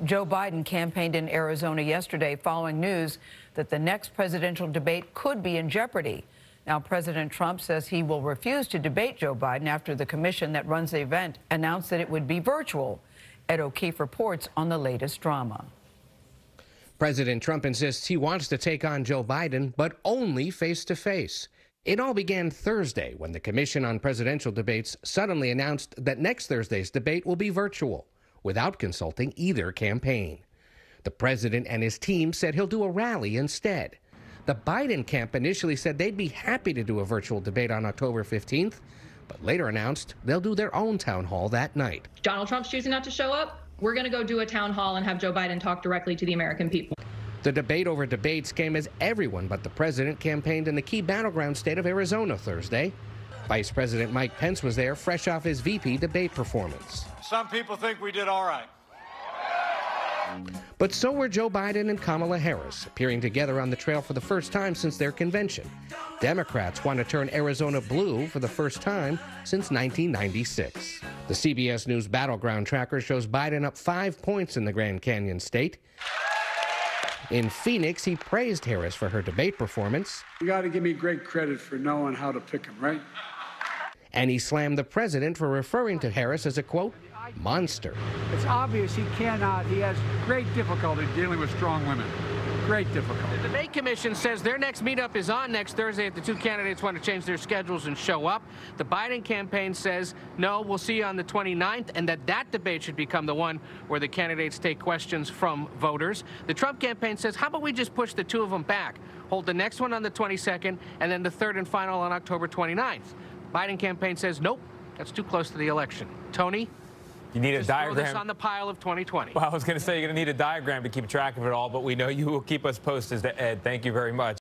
Joe Biden campaigned in Arizona yesterday following news that the next presidential debate could be in jeopardy. Now, President Trump says he will refuse to debate Joe Biden after the commission that runs the event announced that it would be virtual. Ed O'Keefe reports on the latest drama. President Trump insists he wants to take on Joe Biden, but only face-to-face. It all began Thursday when the Commission on Presidential Debates suddenly announced that next Thursday's debate will be virtual, without consulting either campaign. The president and his team said he'll do a rally instead. The Biden camp initially said they'd be happy to do a virtual debate on October 15th, but later announced they'll do their own town hall that night. Donald Trump's choosing not to show up. We're going to go do a town hall and have Joe Biden talk directly to the American people. The debate over debates came as everyone but the president campaigned in the key battleground state of Arizona Thursday. Vice President Mike Pence was there fresh off his VP debate performance. Some people think we did all right. But so were Joe Biden and Kamala Harris, appearing together on the trail for the first time since their convention. Democrats want to turn Arizona blue for the first time since 1996. The CBS News Battleground Tracker shows Biden up 5 points in the Grand Canyon state. In Phoenix, he praised Harris for her debate performance. You got to give me great credit for knowing how to pick him, right? And he slammed the president for referring to Harris as a, quote, monster. It's obvious he has great difficulty dealing with strong women. Great difficulty. The debate commission says their next meetup is on next Thursday if the two candidates want to change their schedules and show up. The Biden campaign says, no, we'll see you on the 29th, and that debate should become the one where the candidates take questions from voters. The Trump campaign says, how about we just push the two of them back, hold the next one on the 22nd, and then the third and final on October 29th. Biden campaign says, nope, that's too close to the election. Tony? You need a Just diagram. throw this on the pile of 2020. Well, I was going to say you're going to need a diagram to keep track of it all, but we know you will keep us posted, Ed. Thank you very much.